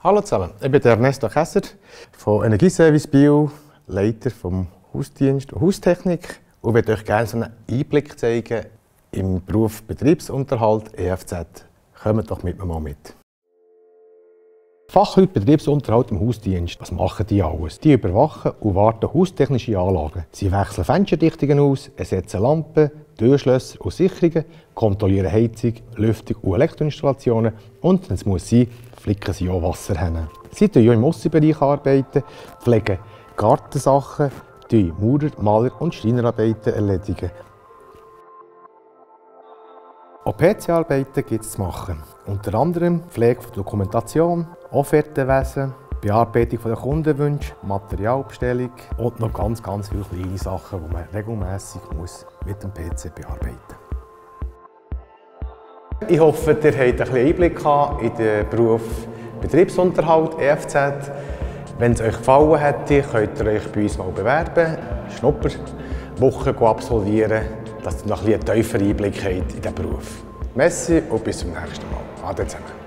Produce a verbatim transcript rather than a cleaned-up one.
Hallo zusammen, ich bin Ernesto Kässer von Energieservice Bio, Leiter vom Hausdienst und Haustechnik und möchte euch gerne so einen Einblick zeigen im Beruf Betriebsunterhalt E F Z. Kommt doch mit mir mal mit. Fachleute Betriebsunterhalt im Hausdienst, was machen die alles? Die überwachen und warten haustechnische Anlagen. Sie wechseln Fensterdichtungen aus, ersetzen Lampen, Türschlösser und Sicherungen, kontrollieren Heizung, Lüftung und Elektroinstallationen und, wenn es muss sein, flicken sie auch Wasserhähne. Sie arbeiten auch im Aussenbereich, arbeiten, pflegen Gartensachen, Maurer-, Maler- und Schreinerarbeiten erledigen. Auch P C-Arbeiten gibt es zu machen. Unter anderem Pflege von Dokumentation, Offertenwesen, Bearbeitung der Kundenwünsche, Materialbestellung und noch ganz, ganz viele kleine Sachen, die man regelmässig muss mit dem P C bearbeiten muss. Ich hoffe, ihr habt ein bisschen Einblick in den Beruf Betriebsunterhalt E F Z. Wenn es euch gefallen hätte, könnt ihr euch bei uns mal bewerben, Schnupperwochen absolvieren, dass ihr noch ein bisschen einen tieferen Einblick habt in diesen Beruf. Merci und bis zum nächsten Mal. Ade zusammen.